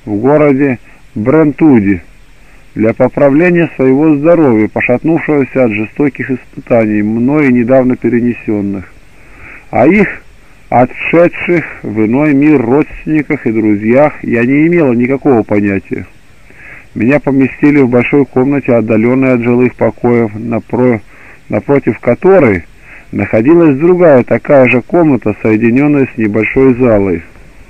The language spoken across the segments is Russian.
в городе Брентуди для поправления своего здоровья, пошатнувшегося от жестоких испытаний, мною недавно перенесенных, о их отшедших в иной мир родственниках и друзьях я не имела никакого понятия. Меня поместили в большой комнате, отдаленной от жилых покоев, напротив которой находилась другая такая же комната, соединенная с небольшой залой.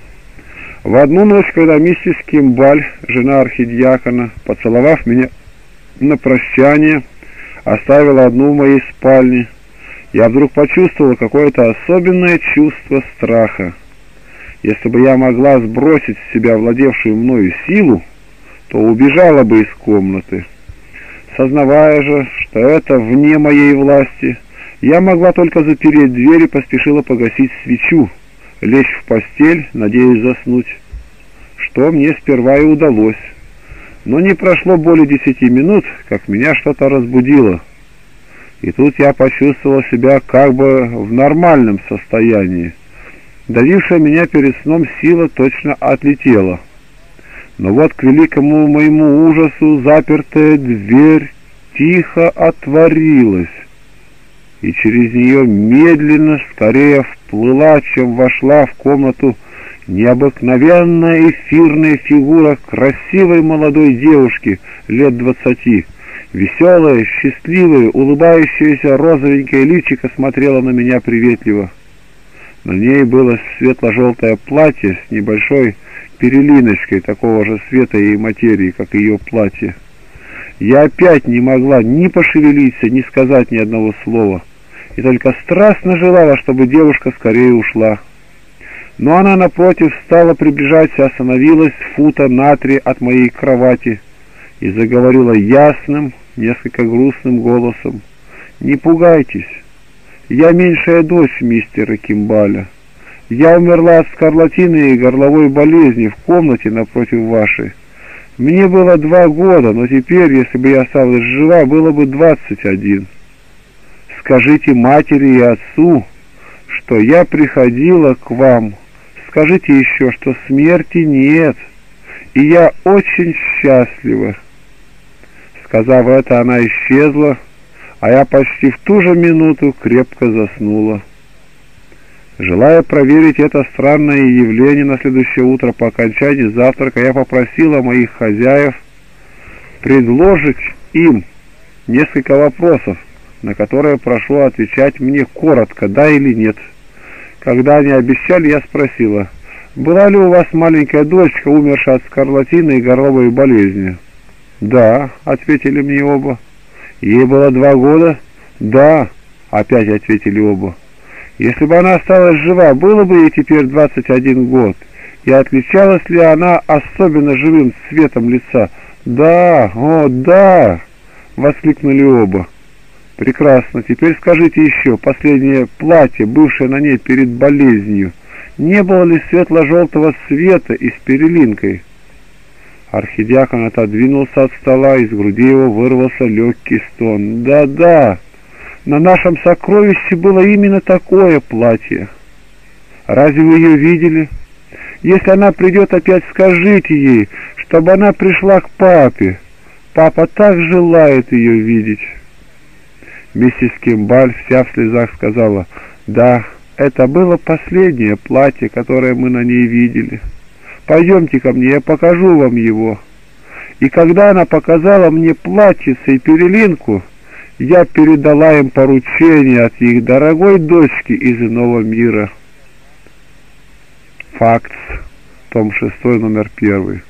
В одну ночь, когда миссис Кимбаль, жена архидиакона, поцеловав меня на прощание, оставила одну в моей спальне, я вдруг почувствовала какое-то особенное чувство страха. Если бы я могла сбросить с себя владевшую мною силу, то убежала бы из комнаты. Сознавая же, что это вне моей власти, я могла только запереть дверь и поспешила погасить свечу, лечь в постель, надеясь заснуть, что мне сперва и удалось. Но не прошло более 10 минут, как меня что-то разбудило. И тут я почувствовал себя как бы в нормальном состоянии. Давившая меня перед сном сила точно отлетела. Но вот к великому моему ужасу запертая дверь тихо отворилась, и через нее медленно, скорее вплыла, чем вошла в комнату, необыкновенная эфирная фигура красивой молодой девушки лет 20. Веселое, счастливое, улыбающееся розовенькое личико смотрело на меня приветливо. На ней было светло-желтое платье с небольшой перелиночкой такого же цвета и материи, как ее платье. Я опять не могла ни пошевелиться, ни сказать ни одного слова, и только страстно желала, чтобы девушка скорее ушла. Но она, напротив, стала приближаться, остановилась фута на 3 от моей кровати и заговорила ясным, несколько грустным голосом: «Не пугайтесь, я меньшая дочь мистера Кимбаля. Я умерла от скарлатины и горловой болезни в комнате напротив вашей. Мне было 2 года, но теперь, если бы я осталась жива, было бы 21. Скажите матери и отцу, что я приходила к вам. Скажите еще, что смерти нет, и я очень счастлива». Сказав это, она исчезла, а я почти в ту же минуту крепко заснула. Желая проверить это странное явление, на следующее утро по окончании завтрака я попросила моих хозяев предложить им несколько вопросов, на которые прошу отвечать мне коротко, да или нет. Когда они обещали, я спросила: «Была ли у вас маленькая дочка, умершая от скарлатины и горловой болезни?» «Да», — ответили мне оба. «Ей было 2 года?» «Да», — опять ответили оба. «Если бы она осталась жива, было бы ей теперь 21 год, и отличалась ли она особенно живым цветом лица?» «Да, о, да!» — воскликнули оба. «Прекрасно. Теперь скажите еще, последнее платье, бывшее на ней перед болезнью, не было ли светло-желтого цвета и с перелинкой?» Архидиакон отодвинулся от стола, из груди его вырвался легкий стон. «Да-да, на нашем сокровище было именно такое платье. Разве вы ее видели? Если она придет опять, скажите ей, чтобы она пришла к папе. Папа так желает ее видеть». Миссис Кимбаль вся в слезах сказала: «Да, это было последнее платье, которое мы на ней видели. Пойдемте ко мне, я покажу вам его». И когда она показала мне платьице и перелинку, я передала им поручение от их дорогой дочки из иного мира. Фактс, том 6, номер 1.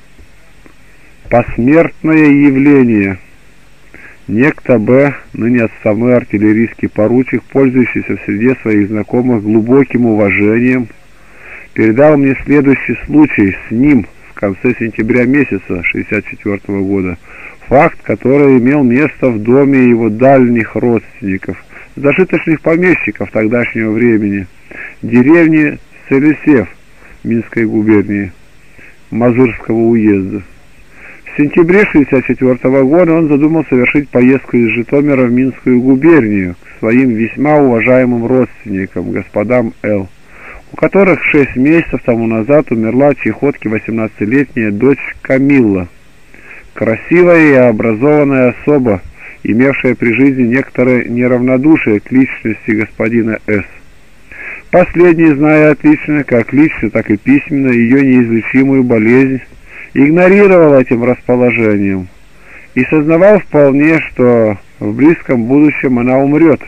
Посмертное явление. Некто Б, ныне отставной артиллерийский поручик, пользующийся в среде своих знакомых глубоким уважением, передал мне следующий случай с ним в конце сентября месяца 1964 года. Факт, который имел место в доме его дальних родственников, зажиточных помещиков тогдашнего времени, деревни Селесев Минской губернии Мазырского уезда. В сентябре 1964 года он задумал совершить поездку из Житомира в Минскую губернию к своим весьма уважаемым родственникам, господам Л. у которых 6 месяцев тому назад умерла от чехотки 18-летняя дочь Камилла, красивая и образованная особа, имевшая при жизни некоторое неравнодушие к личности господина С. Последний, зная отлично, как лично, так и письменно, ее неизлечимую болезнь, игнорировал этим расположением и сознавал вполне, что в близком будущем она умрет.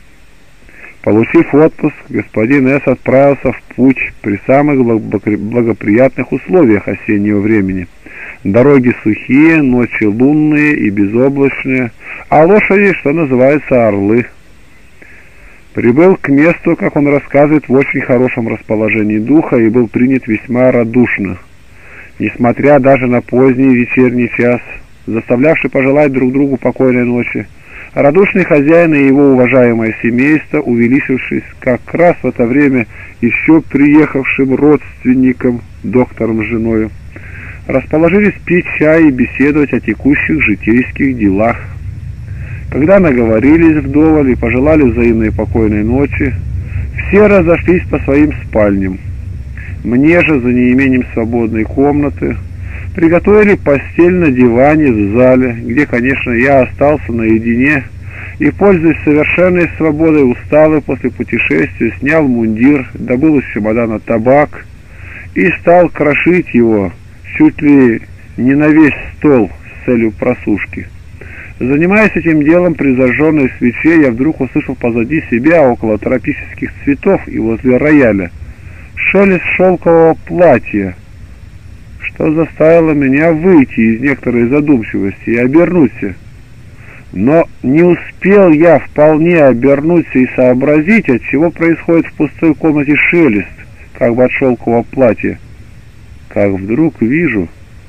Получив отпуск, господин С. отправился в путь при самых благоприятных условиях осеннего времени. Дороги сухие, ночи лунные и безоблачные, а лошади, что называется, орлы. Прибыл к месту, как он рассказывает, в очень хорошем расположении духа и был принят весьма радушно, несмотря даже на поздний вечерний час, заставлявший пожелать друг другу покойной ночи. Радушный хозяин и его уважаемое семейство, увеличившись как раз в это время еще приехавшим родственникам, доктором с женою, расположились пить чай и беседовать о текущих житейских делах. Когда наговорились вдоволь и пожелали взаимной покойной ночи, все разошлись по своим спальням. Мне же, за неимением свободной комнаты, приготовили постель на диване в зале, где, конечно, я остался наедине и, пользуясь совершенной свободой, усталый после путешествия, снял мундир, добыл из чемодана табак и стал крошить его чуть ли не на весь стол с целью просушки. Занимаясь этим делом при зажженной свече, я вдруг услышал позади себя, около тропических цветов и возле рояля, шелест шелкового платья, что заставило меня выйти из некоторой задумчивости и обернуться. Но не успел я вполне обернуться и сообразить, от чего происходит в пустой комнате шелест, как бы от шелкового платья, как вдруг вижу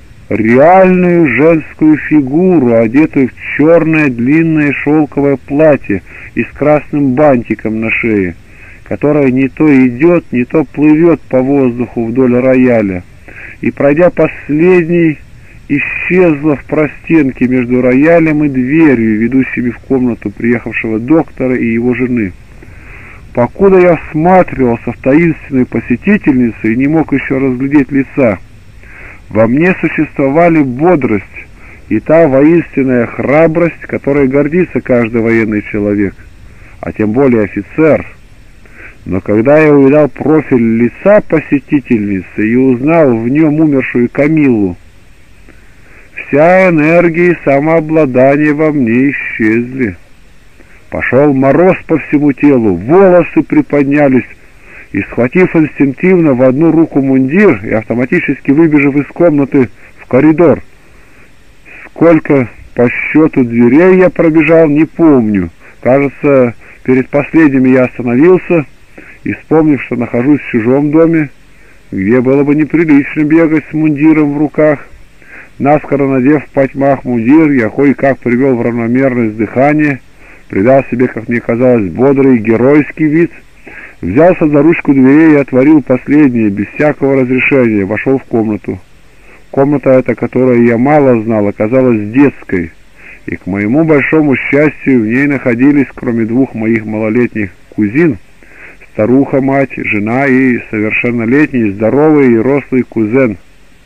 реальную женскую фигуру, одетую в черное длинное шелковое платье и с красным бантиком на шее, которая не то идет, не то плывет по воздуху вдоль рояля, и, пройдя последней, исчезла в простенке между роялем и дверью, ведущими в комнату приехавшего доктора и его жены. Покуда я всматривался в таинственную посетительницу и не мог еще разглядеть лица, во мне существовали бодрость и та воинственная храбрость, которой гордится каждый военный человек, а тем более офицер. Но когда я увидал профиль лица посетительницы и узнал в нем умершую Камиллу, вся энергия и самообладание во мне исчезли. Пошел мороз по всему телу, волосы приподнялись, и, схватив инстинктивно в одну руку мундир и автоматически выбежав из комнаты в коридор, сколько по счету дверей я пробежал, не помню. Кажется, перед последними я остановился и, вспомнив, что нахожусь в чужом доме, где было бы неприлично бегать с мундиром в руках, наскоро надев в потьмах мундир, я кое-как привел в равномерность дыхание, придал себе, как мне казалось, бодрый геройский вид, взялся за ручку дверей и отворил последнее, без всякого разрешения, вошел в комнату. Комната эта, которую я мало знал, оказалась детской, и, к моему большому счастью, в ней находились, кроме двух моих малолетних кузин, старуха-мать, жена и совершеннолетний, здоровый и рослый кузен.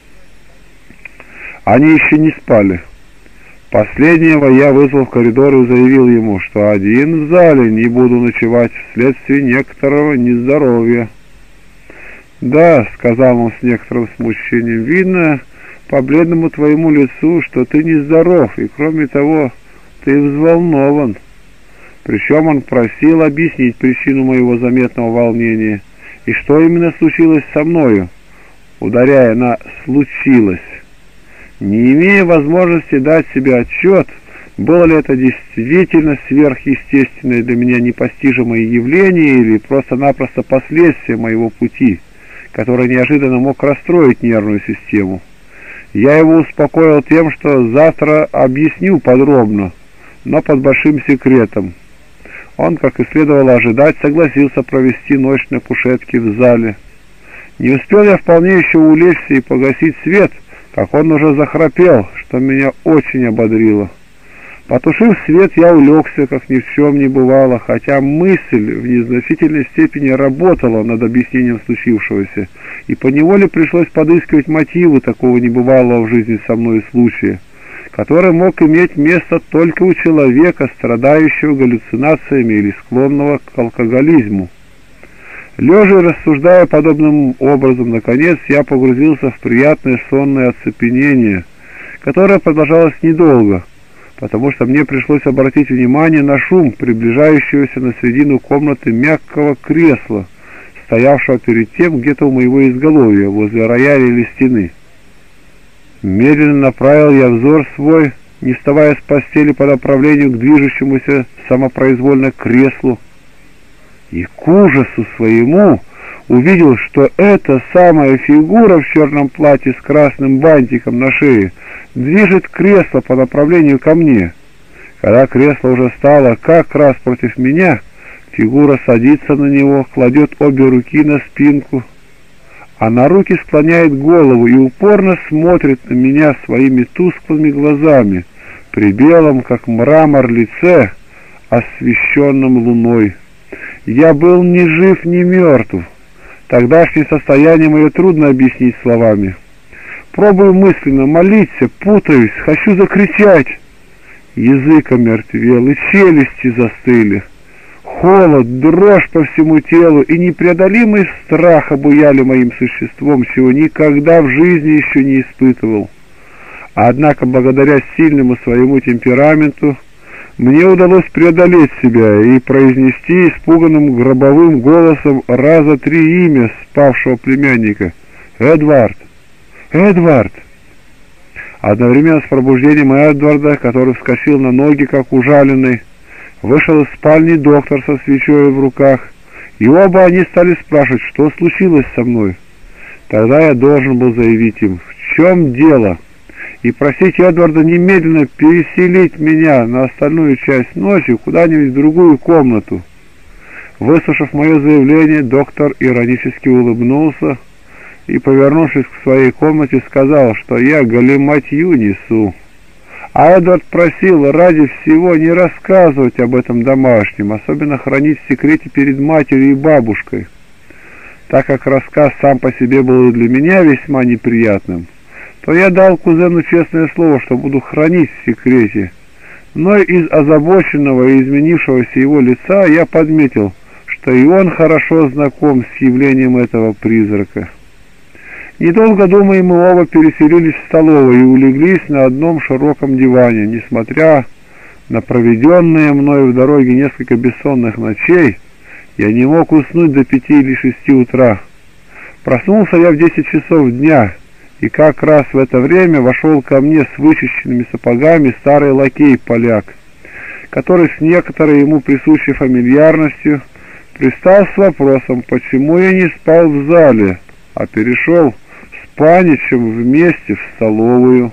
Они еще не спали. Последнего я вызвал в коридор и заявил ему, что один в зале не буду ночевать вследствие некоторого нездоровья. «Да», — сказал он с некоторым смущением, — «видно по бледному твоему лицу, что ты нездоров, и, кроме того, ты взволнован». Причем он просил объяснить причину моего заметного волнения и что именно случилось со мною, ударяя на «случилось». Не имея возможности дать себе отчет, было ли это действительно сверхъестественное для меня непостижимое явление или просто-напросто последствие моего пути, который неожиданно мог расстроить нервную систему. Я его успокоил тем, что завтра объясню подробно, но под большим секретом. Он, как и следовало ожидать, согласился провести ночь на кушетке в зале. Не успел я вполне еще улечься и погасить свет, как он уже захрапел, что меня очень ободрило. Потушив свет, я улегся, как ни в чем не бывало, хотя мысль в незначительной степени работала над объяснением случившегося, и поневоле пришлось подыскивать мотивы такого небывалого в жизни со мной случая, который мог иметь место только у человека, страдающего галлюцинациями или склонного к алкоголизму. Лежа и рассуждая подобным образом, наконец я погрузился в приятное сонное оцепенение, которое продолжалось недолго, потому что мне пришлось обратить внимание на шум приближающегося на середину комнаты мягкого кресла, стоявшего перед тем где-то у моего изголовья, возле рояля или стены. Медленно направил я взор свой, не вставая с постели, по направлению к движущемуся самопроизвольно креслу, и к ужасу своему увидел, что эта самая фигура в черном платье с красным бантиком на шее движет кресло по направлению ко мне. Когда кресло уже стало как раз против меня, фигура садится на него, кладет обе руки на спинку, а на руки склоняет голову и упорно смотрит на меня своими тусклыми глазами при белом, как мрамор, лице, освещенном луной. Я был ни жив, ни мертв. Тогдашнее состояние мое трудно объяснить словами. Пробую мысленно молиться, путаюсь, хочу закричать. Язык омертвел, и челюсти застыли. Холод, дрожь по всему телу и непреодолимый страх обуяли моим существом, чего никогда в жизни еще не испытывал. Однако, благодаря сильному своему темпераменту, мне удалось преодолеть себя и произнести испуганным гробовым голосом раза 3 имя спавшего племянника. «Эдвард! Эдвард!» Одновременно с пробуждением Эдварда, который вскочил на ноги, как ужаленный, вышел из спальни доктор со свечой в руках, и оба они стали спрашивать, что случилось со мной. Тогда я должен был заявить им, в чем дело, и просить Эдварда немедленно переселить меня на остальную часть ночи куда-нибудь в другую комнату. Выслушав мое заявление, доктор иронически улыбнулся и, повернувшись к своей комнате, сказал, что я галиматью несу. А Эдвард просил ради всего не рассказывать об этом домашнем, особенно хранить в секрете перед матерью и бабушкой. Так как рассказ сам по себе был для меня весьма неприятным, то я дал кузену честное слово, что буду хранить в секрете. Но из озабоченного и изменившегося его лица я подметил, что и он хорошо знаком с явлением этого призрака. Недолго думая, мы оба переселились в столовую и улеглись на одном широком диване. Несмотря на проведенные мною в дороге несколько бессонных ночей, я не мог уснуть до 5 или 6 утра. Проснулся я в 10 часов дня, и как раз в это время вошел ко мне с вычищенными сапогами старый лакей-поляк, который с некоторой ему присущей фамильярностью пристал с вопросом, почему я не спал в зале, а перешел с паничем вместе в столовую.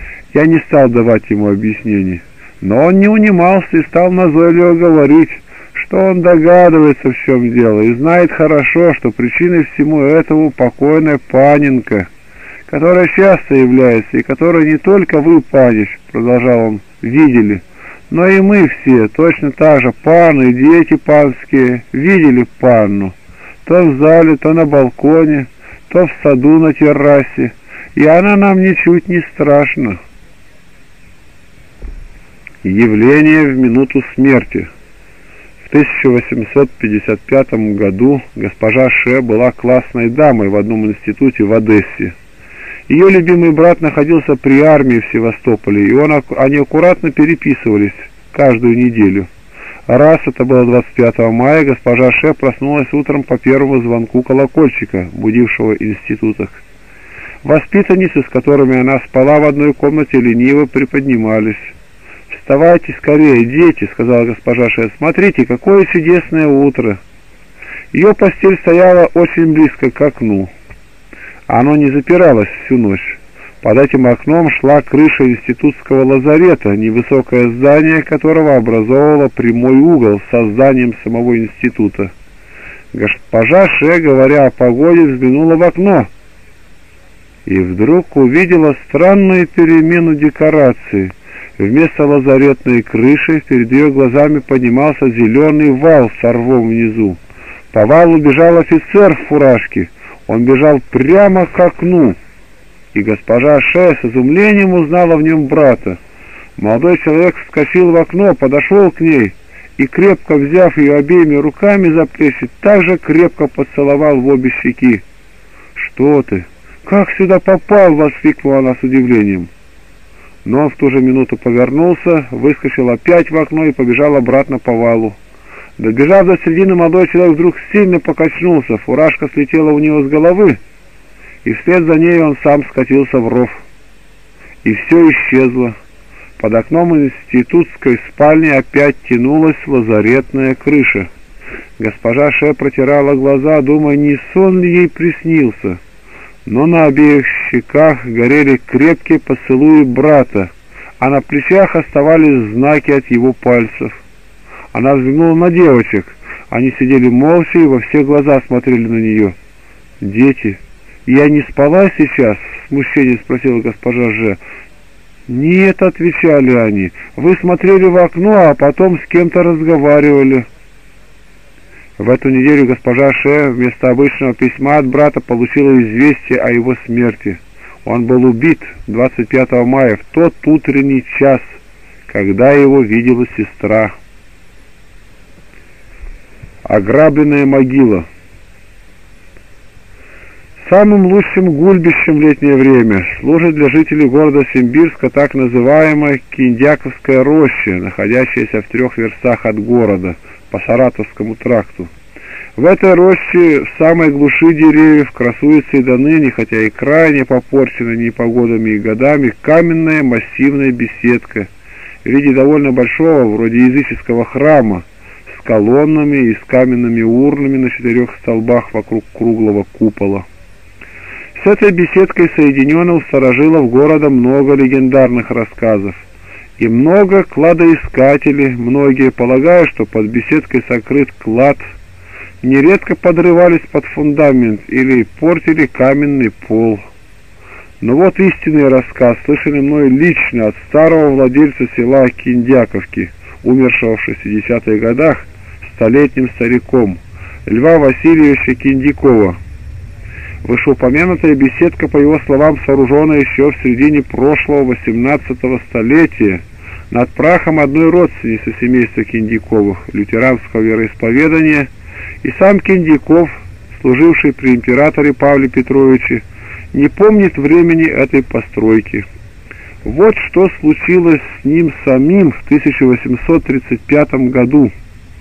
Я не стал давать ему объяснений, но он не унимался и стал назойливо говорить, что он догадывается, в чем дело, и знает хорошо, что причиной всему этому покойная Паненка, которая часто является, и которую не только вы, панич, продолжал он, видели, но и мы все, точно так же, паны и дети панские, видели панну, то в зале, то на балконе, то в саду на террасе, и она нам ничуть не страшна. Явление в минуту смерти. В 1855 году госпожа Ше была классной дамой в одном институте в Одессе. Ее любимый брат находился при армии в Севастополе, и они аккуратно переписывались каждую неделю. Раз, это было 25 мая, госпожа Ше проснулась утром по первому звонку колокольчика, будившего в институтах. Воспитанницы, с которыми она спала в одной комнате, лениво приподнимались. «Вставайте скорее, дети», — сказала госпожа Ше, — «смотрите, какое чудесное утро». Ее постель стояла очень близко к окну. Оно не запиралось всю ночь. Под этим окном шла крыша институтского лазарета, невысокое здание которого образовывало прямой угол со зданием самого института. Госпожа Ше, говоря о погоде, взглянула в окно и вдруг увидела странную перемену декораций. Вместо лазаретной крыши перед ее глазами поднимался зеленый вал с рвом внизу. По валу бежал офицер в фуражке. Он бежал прямо к окну, и госпожа Ше с изумлением узнала в нем брата. Молодой человек вскочил в окно, подошел к ней и, крепко взяв ее обеими руками за плечи, также крепко поцеловал в обе щеки. «Что ты? Как сюда попал?» — воскликнула она с удивлением. Но он в ту же минуту повернулся, выскочил опять в окно и побежал обратно по валу. Добежав до середины, молодой человек вдруг сильно покачнулся, фуражка слетела у него с головы, и вслед за ней он сам скатился в ров. И все исчезло. Под окном институтской спальни опять тянулась лазаретная крыша. Госпожа Ше протирала глаза, думая, не сон ли ей приснился. Но на обеих щеках горели крепкие поцелуи брата, а на плечах оставались знаки от его пальцев. Она взглянула на девочек. Они сидели молча и во все глаза смотрели на нее. «Дети, я не спала сейчас?» — в смущении спросила госпожа Же. «Нет», — отвечали они, — «вы смотрели в окно, а потом с кем-то разговаривали». В эту неделю госпожа Ше вместо обычного письма от брата получила известие о его смерти. Он был убит 25 мая в тот утренний час, когда его видела сестра. Ограбленная могила. Самым лучшим гульбищем в летнее время служит для жителей города Симбирска так называемая Киндяковская роща, находящаяся в 3 верстах от города, по Саратовскому тракту. В этой роще, в самой глуши деревьев, красуется и до ныне, хотя и крайне попорчена непогодами и годами, каменная массивная беседка в виде довольно большого, вроде языческого храма, с колоннами и с каменными урнами на 4 столбах вокруг круглого купола. С этой беседкой соединено у старожилов города много легендарных рассказов. И много кладоискателей, многие полагая, что под беседкой сокрыт клад, нередко подрывались под фундамент или портили каменный пол. Но вот истинный рассказ, слышанный мной лично от старого владельца села Киндяковки, умершего в 60-х годах, столетним стариком, Льва Васильевича Киндякова. Вышеупомянутая беседка, по его словам, сооружена еще в середине прошлого 18-го столетия над прахом одной родственницы семейства Киндяковых, лютеранского вероисповедания, и сам Киндяков, служивший при императоре Павле Петровиче, не помнит времени этой постройки. Вот что случилось с ним самим в 1835 году.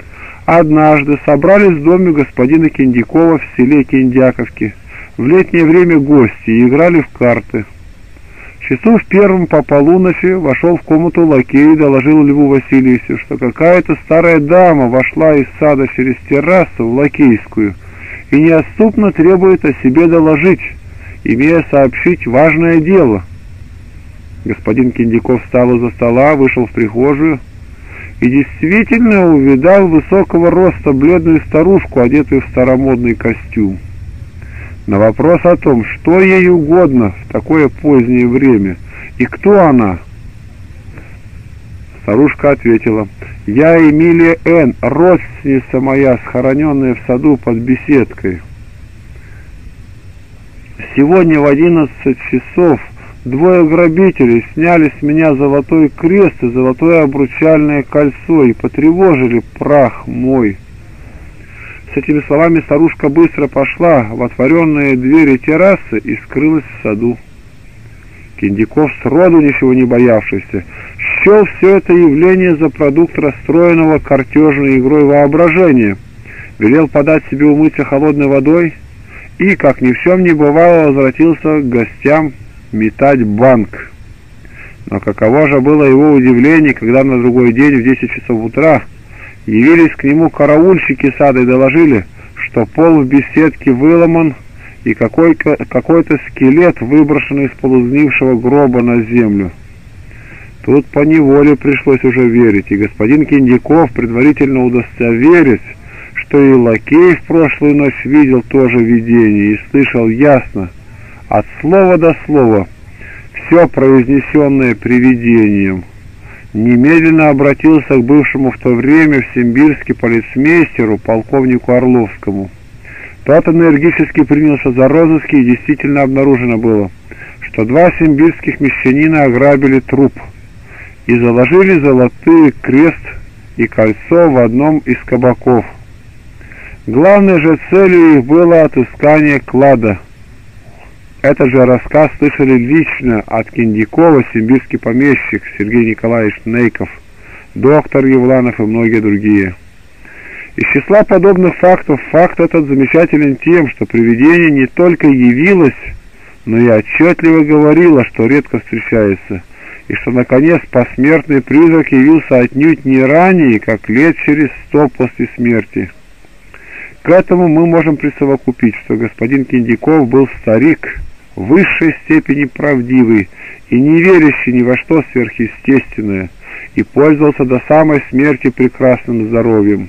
Однажды собрались в доме господина Киндякова в селе Киндяковки в летнее время гости и играли в карты. Часу в 1 по полуночи вошел в комнату лакей и доложил Льву Васильевичу, что какая-то старая дама вошла из сада через террасу в лакейскую и неотступно требует о себе доложить, имея сообщить важное дело. Господин Киндяков встал из-за стола, вышел в прихожую и действительно увидал высокого роста бледную старушку, одетую в старомодный костюм. На вопрос о том, что ей угодно в такое позднее время и кто она, старушка ответила: «Я Эмилия Н., родственница моя, схороненная в саду под беседкой. Сегодня в 11 часов 2 грабителей сняли с меня золотой крест и золотое обручальное кольцо и потревожили прах мой». С этими словами старушка быстро пошла в отворенные двери террасы и скрылась в саду. Киндяков, сроду ничего не боявшийся, счел все это явление за продукт расстроенного картежной игрой воображения, велел подать себе умыться холодной водой и, как ни в чем не бывало, возвратился к гостям метать банк. Но каково же было его удивление, когда на другой день в 10 часов утра явились к нему караульщики сада и доложили, что пол в беседке выломан и какой-то скелет выброшен из полузгнившего гроба на землю. Тут поневоле пришлось уже верить, и господин Киндяков, предварительно удостоверясь, что и лакей в прошлую ночь видел тоже видение и слышал ясно, от слова до слова, все произнесенное привидением, немедленно обратился к бывшему в то время в Симбирске полицмейстеру, полковнику Орловскому. Тот энергически принялся за розыски, и действительно обнаружено было, что 2 симбирских мещанина ограбили труп и заложили золотые крест и кольцо в одном из кабаков. Главной же целью их было отыскание клада. Этот же рассказ слышали лично от Киндякова симбирский помещик Сергей Николаевич Нейков, доктор Евланов и многие другие. Из числа подобных фактов факт этот замечателен тем, что привидение не только явилось, но и отчетливо говорило, что редко встречается, и что, наконец, посмертный призрак явился отнюдь не ранее, как лет через 100 после смерти. К этому мы можем присовокупить, что господин Киндяков был старик, в высшей степени правдивый и не верящий ни во что сверхъестественное, и пользовался до самой смерти прекрасным здоровьем.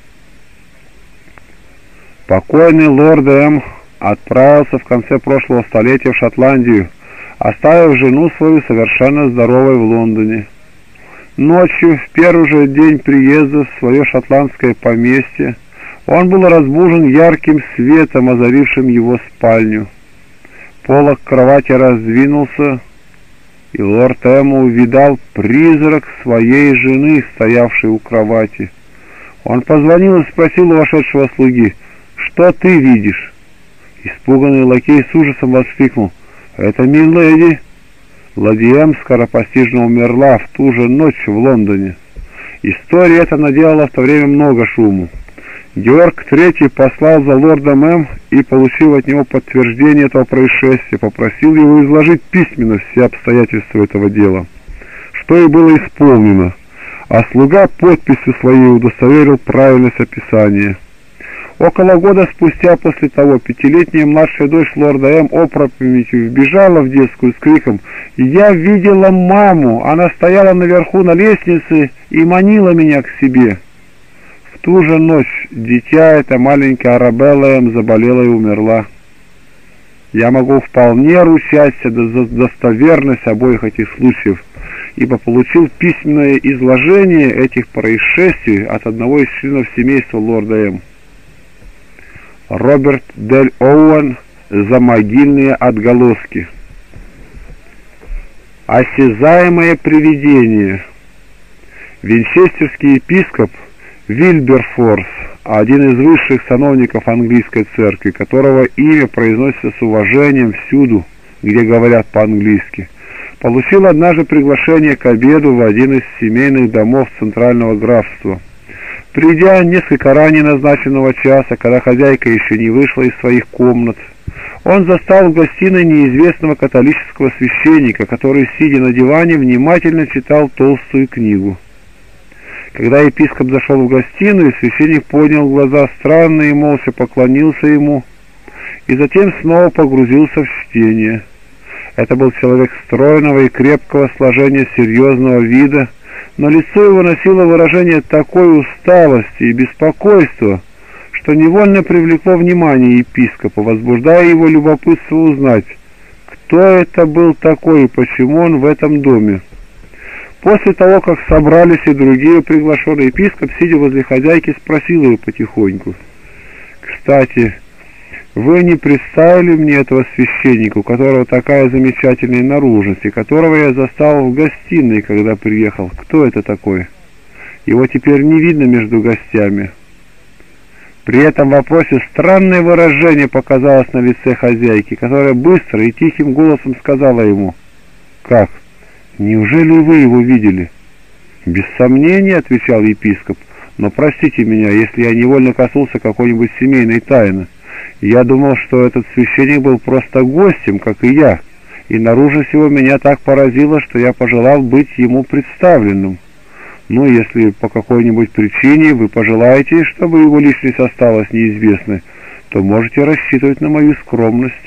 Покойный лорд М. отправился в конце прошлого столетия в Шотландию, оставив жену свою совершенно здоровой в Лондоне. Ночью, в первый же день приезда в свое шотландское поместье, он был разбужен ярким светом, озарившим его спальню. Полог кровати раздвинулся, и лорд М. увидал призрак своей жены, стоявшей у кровати. Он позвонил и спросил у вошедшего слуги: «Что ты видишь?» Испуганный лакей с ужасом воскликнул: «Это миледи!» Леди М. скоропостижно умерла в ту же ночь в Лондоне. История эта наделала в то время много шуму. Георг III послал за лордом М. и, получив от него подтверждение этого происшествия, попросил его изложить письменно все обстоятельства этого дела, что и было исполнено, а слуга подписью своей удостоверил правильность описания. Около года спустя после того 5-летняя младшая дочь лорда М. опрометью вбежала в детскую с криком: «Я видела маму! Она стояла наверху на лестнице и манила меня к себе». В ту же ночь дитя, эта маленькая Арабелла М., заболела и умерла. Я могу вполне ручаться за достоверность обоих этих случаев, ибо получил письменное изложение этих происшествий от одного из членов семейства лорда М. Роберт Дель Оуэн «Замогильные отголоски». Осязаемое привидение. Винчестерский епископ Вильберфорс, один из высших сановников английской церкви, которого имя произносится с уважением всюду, где говорят по-английски, получил однажды приглашение к обеду в один из семейных домов Центрального графства. Придя несколько ранее назначенного часа, когда хозяйка еще не вышла из своих комнат, он застал в гостиной неизвестного католического священника, который, сидя на диване, внимательно читал толстую книгу. Когда епископ зашел в гостиную, священник поднял глаза странно и молча поклонился ему, и затем снова погрузился в чтение. Это был человек стройного и крепкого сложения, серьезного вида, но лицо его носило выражение такой усталости и беспокойства, что невольно привлекло внимание епископа, возбуждая его любопытство узнать, кто это был такой и почему он в этом доме. После того, как собрались и другие приглашенные, епископ, сидя возле хозяйки, спросил ее потихоньку: «Кстати, вы не представили мне этого священника, у которого такая замечательная наружность, и которого я застал в гостиной, когда приехал? Кто это такой? Его теперь не видно между гостями». При этом вопросе странное выражение показалось на лице хозяйки, которая быстро и тихим голосом сказала ему: «Как? Неужели вы его видели?» «Без сомнения», — отвечал епископ, — «но простите меня, если я невольно коснулся какой-нибудь семейной тайны. Я думал, что этот священник был просто гостем, как и я, и наружность его меня так поразила, что я пожелал быть ему представленным. Ну, если по какой-нибудь причине вы пожелаете, чтобы его личность осталась неизвестной, то можете рассчитывать на мою скромность».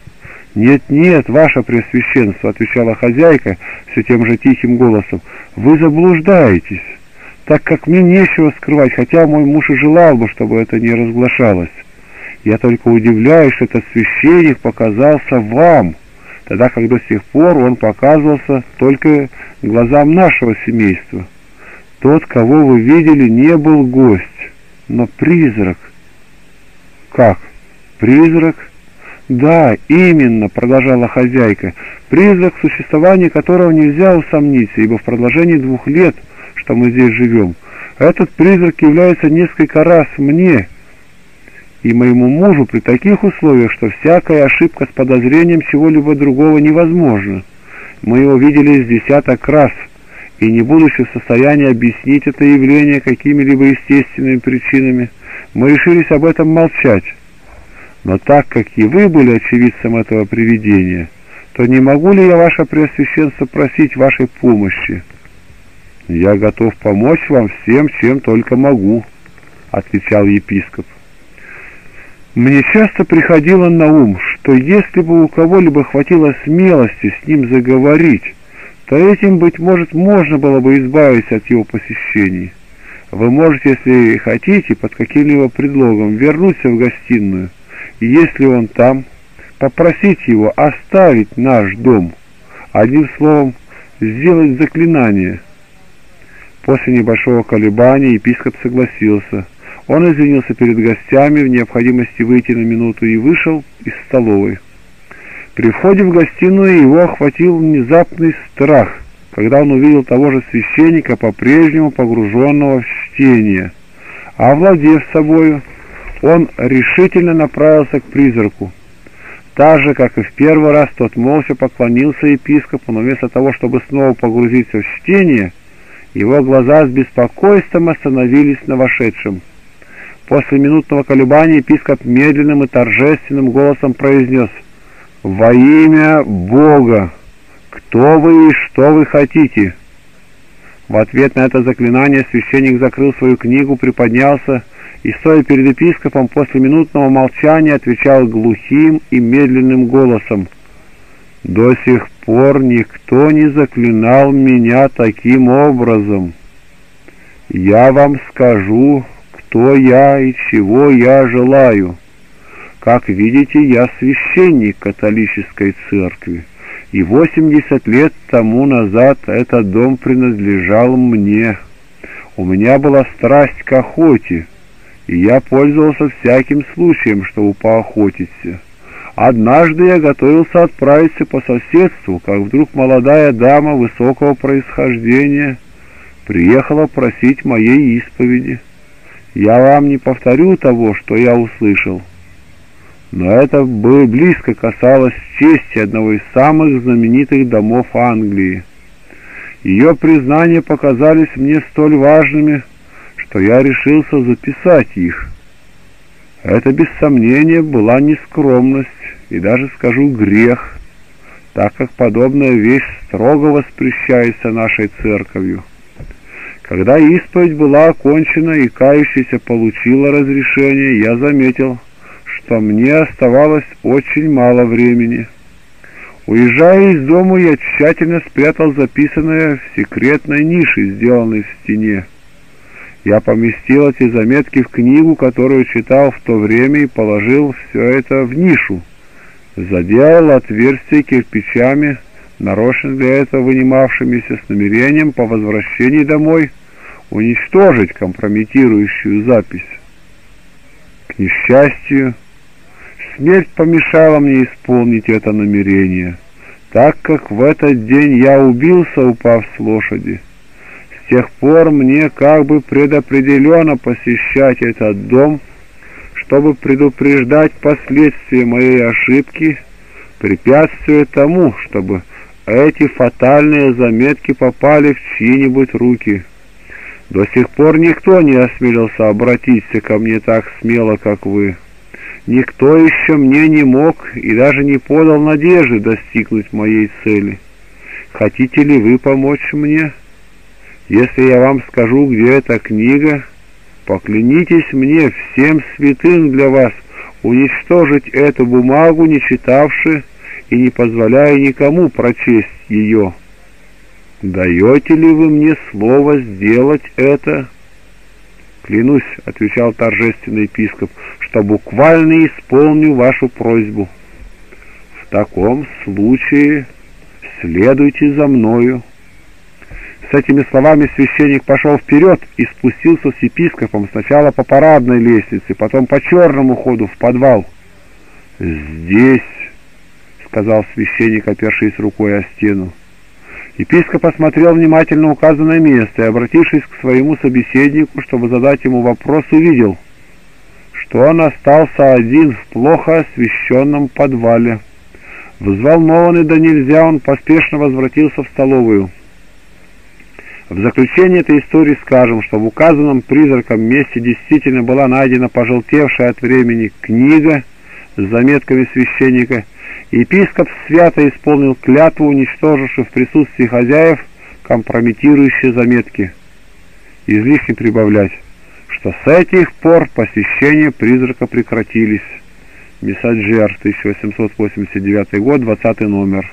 «Нет, ваше Преосвященство», — отвечала хозяйка все тем же тихим голосом, — «вы заблуждаетесь, так как мне нечего скрывать, хотя мой муж и желал бы, чтобы это не разглашалось. Я только удивляюсь, что этот священник показался вам, тогда как до сих пор он показывался только глазам нашего семейства. Тот, кого вы видели, не был гость, но призрак». «Как? Призрак?» «Да, именно», — продолжала хозяйка, «призрак, в существовании которого нельзя усомниться, ибо в продолжении 2 лет, что мы здесь живем, этот призрак является несколько раз мне и моему мужу при таких условиях, что всякая ошибка с подозрением чего-либо другого невозможна. Мы его видели с 10 раз, и не будучи в состоянии объяснить это явление какими-либо естественными причинами, мы решились об этом молчать. Но так как и вы были очевидцем этого привидения, то не могу ли я, ваше Преосвященство, просить вашей помощи?» «Я готов помочь вам всем, чем только могу», — отвечал епископ. «Мне часто приходило на ум, что если бы у кого-либо хватило смелости с ним заговорить, то этим, быть может, можно было бы избавиться от его посещений. Вы можете, если хотите, под каким-либо предлогом вернуться в гостиную, и если он там, попросить его оставить наш дом, одним словом, сделать заклинание». После небольшого колебания епископ согласился. Он извинился перед гостями в необходимости выйти на минуту и вышел из столовой. При входе в гостиную его охватил внезапный страх, когда он увидел того же священника, по-прежнему погруженного в чтение. Овладев собою, он решительно направился к призраку. Так же, как и в первый раз, тот молча поклонился епископу, но вместо того, чтобы снова погрузиться в чтение, его глаза с беспокойством остановились на вошедшем. После минутного колебания епископ медленным и торжественным голосом произнес: «Во имя Бога! Кто вы и что вы хотите?» В ответ на это заклинание священник закрыл свою книгу, приподнялся и, стоя перед епископом, после минутного молчания отвечал глухим и медленным голосом: «До сих пор никто не заклинал меня таким образом. Я вам скажу, кто я и чего я желаю. Как видите, я священник католической церкви, и 80 лет тому назад этот дом принадлежал мне. У меня была страсть к охоте, и я пользовался всяким случаем, чтобы поохотиться. Однажды я готовился отправиться по соседству, как вдруг молодая дама высокого происхождения приехала просить моей исповеди. Я вам не повторю того, что я услышал, но это близко касалось чести одного из самых знаменитых домов Англии. Ее признания показались мне столь важными, что я решился записать их. Это, без сомнения, была нескромность и даже, скажу, грех, так как подобная вещь строго воспрещается нашей церковью. Когда исповедь была окончена и кающийся получила разрешение, я заметил, что мне оставалось очень мало времени. Уезжая из дома, я тщательно спрятал записанное в секретной нише, сделанной в стене. Я поместил эти заметки в книгу, которую читал в то время, и положил все это в нишу. Заделал отверстие кирпичами, нарочно для этого вынимавшимися, с намерением по возвращении домой уничтожить компрометирующую запись. К несчастью, смерть помешала мне исполнить это намерение, так как в этот день я убился, упав с лошади. С тех пор мне как бы предопределено посещать этот дом, чтобы предупреждать последствия моей ошибки, препятствуя тому, чтобы эти фатальные заметки попали в чьи-нибудь руки. До сих пор никто не осмелился обратиться ко мне так смело, как вы. Никто еще мне не мог и даже не подал надежды достигнуть моей цели. Хотите ли вы помочь мне? Если я вам скажу, где эта книга, поклянитесь мне всем святым для вас уничтожить эту бумагу, не читавши и не позволяя никому прочесть ее. Даете ли вы мне слово сделать это? Клянусь, — отвечал торжественный епископ, — что буквально исполню вашу просьбу. В таком случае следуйте за мною». С этими словами священник пошел вперед и спустился с епископом сначала по парадной лестнице, потом по черному ходу в подвал. «Здесь», — сказал священник, опершись рукой о стену. Епископ осмотрел внимательно указанное место и, обратившись к своему собеседнику, чтобы задать ему вопрос, увидел, что он остался один в плохо освещенном подвале. Взволнованный да нельзя, он поспешно возвратился в столовую. В заключение этой истории скажем, что в указанном призраком месте действительно была найдена пожелтевшая от времени книга с заметками священника. Епископ свято исполнил клятву, уничтоживши в присутствии хозяев компрометирующие заметки. Излишне прибавлять, что с этих пор посещения призрака прекратились. Мессаджер, 1889 год, 20 номер.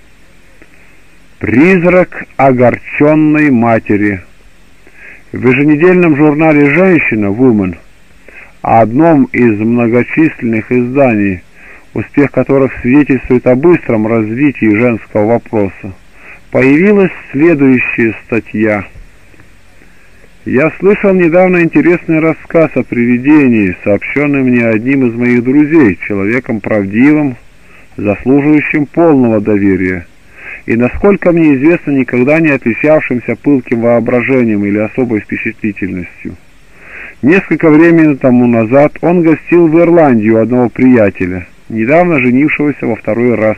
Призрак огорченной матери. В еженедельном журнале «Женщина» Woman, одном из многочисленных изданий, успех которых свидетельствует о быстром развитии женского вопроса, появилась следующая статья. «Я слышал недавно интересный рассказ о привидении, сообщенный мне одним из моих друзей, человеком правдивым, заслуживающим полного доверия, и, насколько мне известно, никогда не отличавшимся пылким воображением или особой впечатлительностью. Несколько времени тому назад он гостил в Ирландии у одного приятеля, недавно женившегося во второй раз.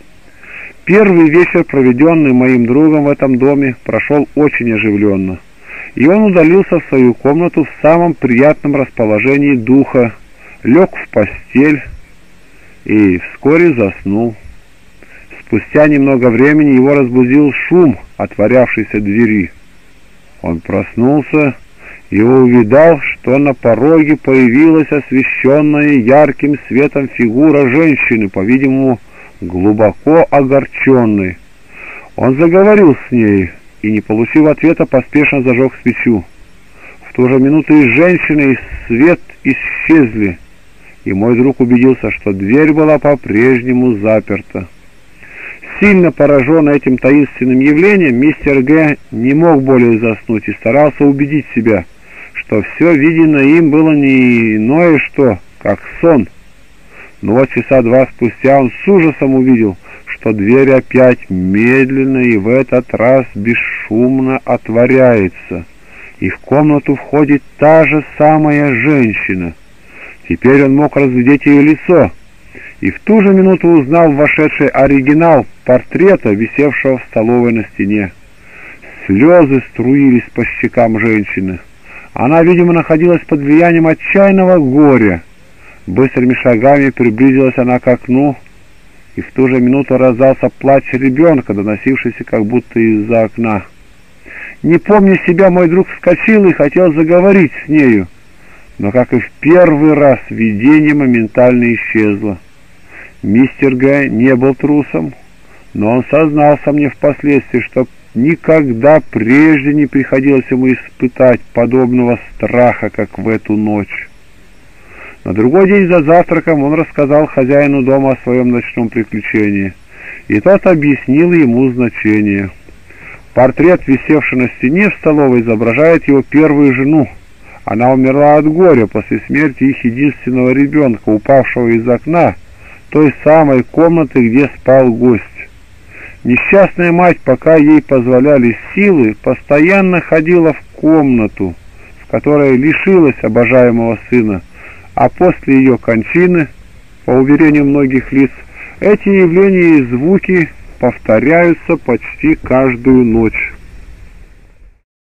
Первый вечер, проведенный моим другом в этом доме, прошел очень оживленно, и он удалился в свою комнату в самом приятном расположении духа, лег в постель и вскоре заснул. Спустя немного времени его разбудил шум отворявшейся двери. Он проснулся и увидал, что на пороге появилась освещенная ярким светом фигура женщины, по-видимому, глубоко огорченной. Он заговорил с ней и, не получив ответа, поспешно зажег свечу. В ту же минуту и женщина, и свет исчезли, и мой друг убедился, что дверь была по-прежнему заперта. Сильно пораженный этим таинственным явлением, мистер Г. не мог более заснуть и старался убедить себя, что все виденное им было не иное что, как сон. Но вот часа два спустя он с ужасом увидел, что дверь опять медленно и в этот раз бесшумно отворяется, и в комнату входит та же самая женщина. Теперь он мог разглядеть ее лицо, и в ту же минуту узнал вошедший оригинал портрета, висевшего в столовой на стене. Слезы струились по щекам женщины. Она, видимо, находилась под влиянием отчаянного горя. Быстрыми шагами приблизилась она к окну, и в ту же минуту раздался плач ребенка, доносившийся как будто из-за окна. Не помня себя, мой друг вскочил и хотел заговорить с нею, но, как и в первый раз, видение моментально исчезло. Мистер Г. не был трусом, но он сознался мне впоследствии, что никогда прежде не приходилось ему испытать подобного страха, как в эту ночь. На другой день за завтраком он рассказал хозяину дома о своем ночном приключении, и тот объяснил ему значение. Портрет, висевший на стене в столовой, изображает его первую жену. Она умерла от горя после смерти их единственного ребенка, упавшего из окна той самой комнаты, где спал гость. Несчастная мать, пока ей позволяли силы, постоянно ходила в комнату, в которой лишилась обожаемого сына, а после ее кончины, по уверению многих лиц, эти явления и звуки повторяются почти каждую ночь.